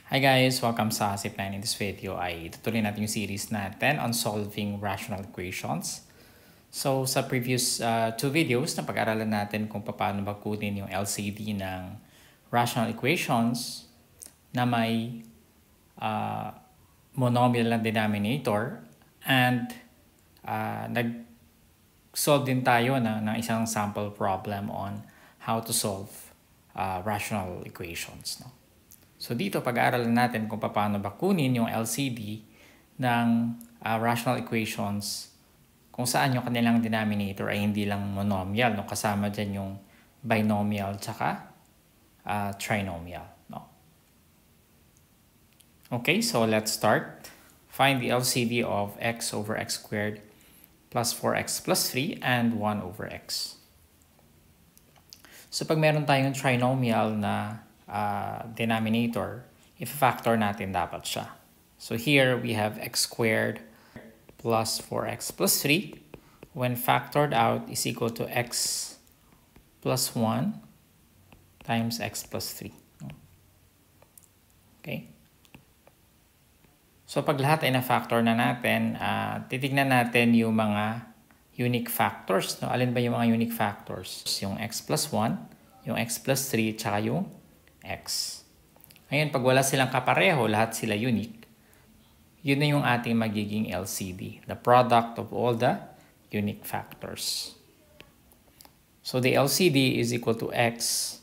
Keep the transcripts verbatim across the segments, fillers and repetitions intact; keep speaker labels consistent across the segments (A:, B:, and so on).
A: Hi guys! Welcome sa Zip nine. In this video ay tutuloy natin yung series natin on solving rational equations. So sa previous uh, two videos na pag-aralan natin kung paano magkunin yung L C D ng rational equations na may uh, monomial na denominator and uh, nag-solve din tayo na, ng isang sample problem on how to solve uh, rational equations. No? So dito pag-aaralan natin kung paano ba kunin yung L C D ng uh, rational equations kung saan yung kanilang denominator ay hindi lang monomial, no? Kasama dyan yung binomial tsaka uh, trinomial. No? Okay, so let's start. Find the L C D of x over x squared plus four x plus three and one over x. So pag meron tayong trinomial na Uh, denominator, if-factor natin dapat siya. So here we have x squared plus four x plus three. When factored out is equal to x plus one times x plus three. Okay? So pag lahat ay na-factor na natin, uh, titignan natin yung mga unique factors. No? Alin ba yung mga unique factors? Yung x plus one, yung x plus three, tsaka yung x. Ngayon, pag wala silang kapareho, lahat sila unique, yun na yung ating magiging L C D, the product of all the unique factors. So the L C D is equal to x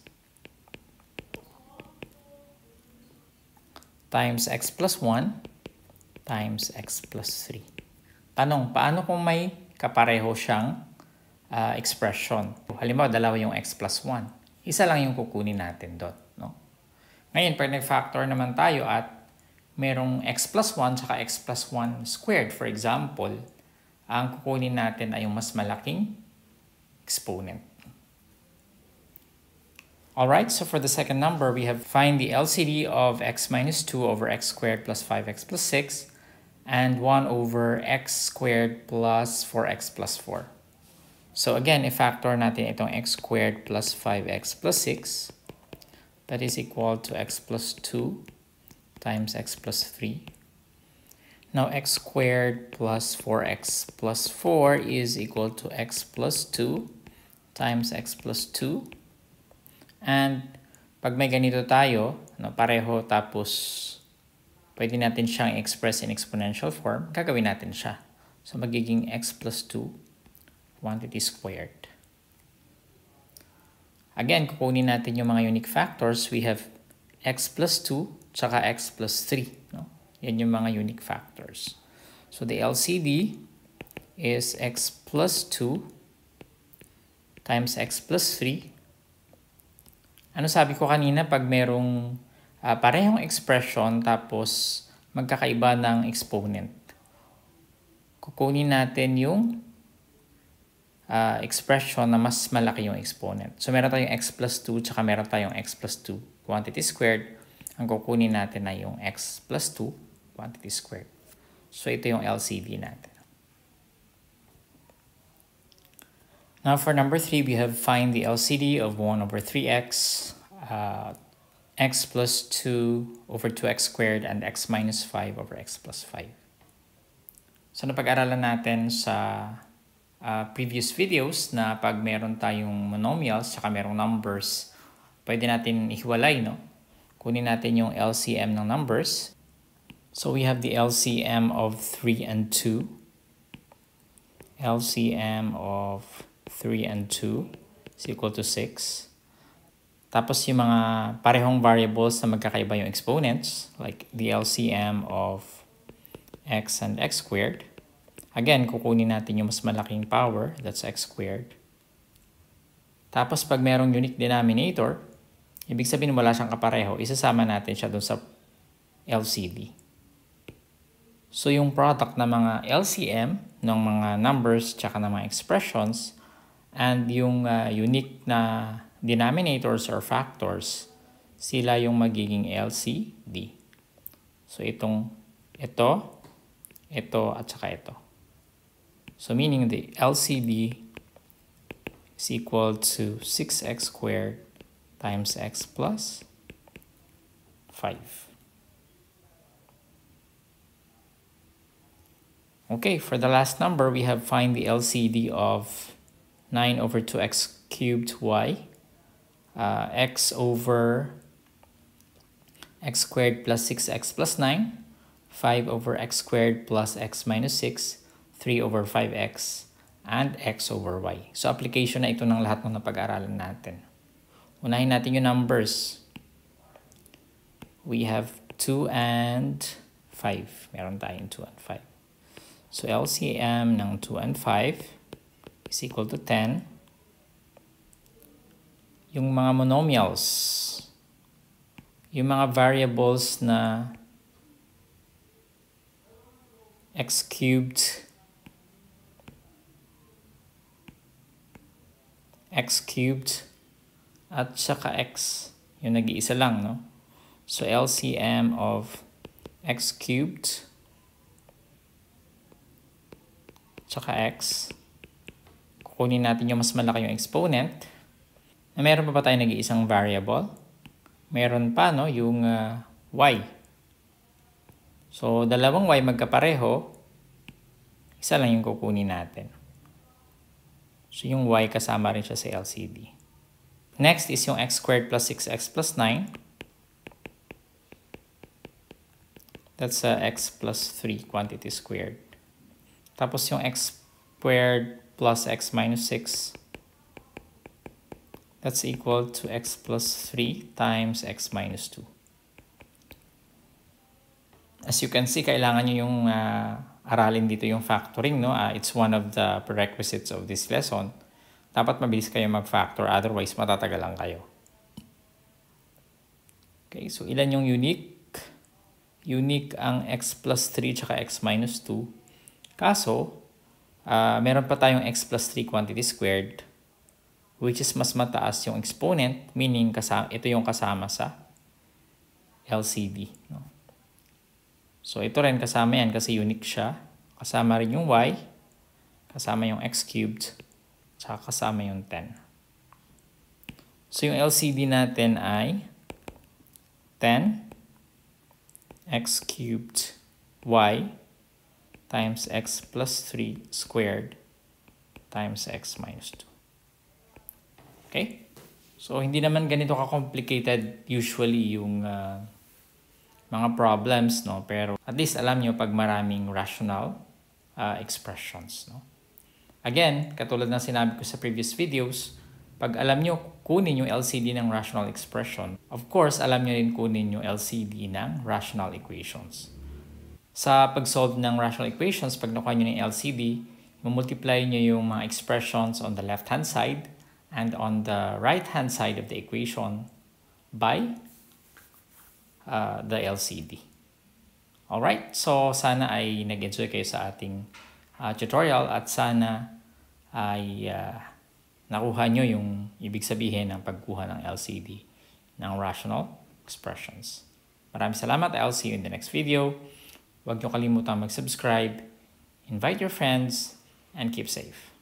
A: times x plus one times x plus three. Tanong, paano kung may kapareho siyang uh, expression? Halimbawa, dalawa yung x plus one. Isa lang yung kukunin natin doon. No? Ngayon, pag nag-factor naman tayo at merong x plus one saka x plus one squared, for example, ang kukunin natin ay yung mas malaking exponent. Alright, so for the second number, we have find the L C D of x minus two over x squared plus five x plus six and one over x squared plus four x plus four. So again, i-factor natin itong x squared plus five x plus six. That is equal to x plus two times x plus three. Now x squared plus four x plus four is equal to x plus two times x plus two. And pag may ganito tayo, no, pareho tapos pwede natin siyang express in exponential form, gagawin natin siya. So magiging x plus two quantity squared. Again, kukunin natin yung mga unique factors. We have x plus two tsaka x plus three. No? Yan yung mga unique factors. So the L C D is x plus two times x plus three. Ano sabi ko kanina? Pag merong uh, parehong expression tapos magkakaiba ng exponent, kukunin natin yung Uh, expression na mas malaki yung exponent. So meron tayong x plus two tsaka meron tayong x plus two quantity squared. Ang kukunin natin na yung x plus two quantity squared. So ito yung L C D natin. Now for number three, we have find the L C D of one over three x, uh, x plus two over two x squared, and x minus five over x plus five. So napag-aralan natin sa Uh, previous videos na pag meron tayong monomials saka merong numbers, pwede natin ihiwalay, no? Kunin natin yung L C M ng numbers. So we have the L C M of three and two. L C M of three and two is equal to six. Tapos yung mga parehong variables na magkakaiba yung exponents, like the L C M of x and x squared. Again, kukunin natin yung mas malaking power, that's x squared. Tapos pag merong unique denominator, ibig sabihin wala siyang kapareho, isasama natin siya dun sa L C D. So yung product ng mga L C M, ng mga numbers, tsaka ng mga expressions, and yung uh, unique na denominators or factors, sila yung magiging L C D. So itong ito, ito, at saka ito. So meaning the L C D is equal to six x squared times x plus five. Okay, for the last number, we have find the L C D of nine over two x cubed y, uh, x over x squared plus six x plus nine, five over x squared plus x minus six, three over five x, and x over y. So application na ito ng lahat ng napag-aralan natin. Unahin natin yung numbers. We have two and five. Meron tayong two and five. So L C M ng two and five is equal to ten. Yung mga monomials, yung mga variables na x cubed, x cubed, at saka x, yung nag-iisa lang, no? So L C M of x cubed tsaka x, kukunin natin yung mas malaki yung exponent. Na meron pa ba tayo nag-iisang variable? Meron pa, no, yung uh, y. So dalawang y magkapareho, isa lang yung kukunin natin. So yung y kasama rin siya sa L C D. Next is yung x squared plus six x plus nine. That's uh, x plus three quantity squared. Tapos yung x squared plus x minus six. That's equal to x plus three times x minus two. As you can see, kailangan nyo yung uh, aralin dito yung factoring. No? Uh, it's one of the prerequisites of this lesson. Dapat mabilis kayo mag-factor, otherwise matatagalan kayo. Okay, so ilan yung unique? Unique ang x plus three tsaka x minus two. Kaso, uh, meron pa tayong x plus three quantity squared, which is mas mataas yung exponent, meaning kasama, ito yung kasama sa L C D. No? So ito rin kasama yan kasi unique siya. Kasama rin yung y, kasama yung x cubed, tsaka kasama yung ten. So yung L C D natin ay ten x cubed y times x plus three squared times x minus two. Okay? So, hindi naman ganito ka-complicated usually yung uh, mga problems, no? Pero at least alam nyo pag maraming rational uh, expressions, no? Again, katulad ng sinabi ko sa previous videos, pag alam nyo kunin yung L C D ng rational expression, of course, alam nyo rin kunin yung L C D ng rational equations. Sa pag-solve ng rational equations, pag nakuha nyo ng L C D, multiply nyo yung mga expressions on the left-hand side and on the right-hand side of the equation by uh, the L C D. Alright, so sana ay nag-enjoy kayo sa ating uh, tutorial at sana ay uh, nakuha nyo yung ibig sabihin ng pagkuha ng L C D ng rational expressions. Maraming salamat. I'll see you in the next video. Huwag nyo kalimutang mag-subscribe, invite your friends, and keep safe.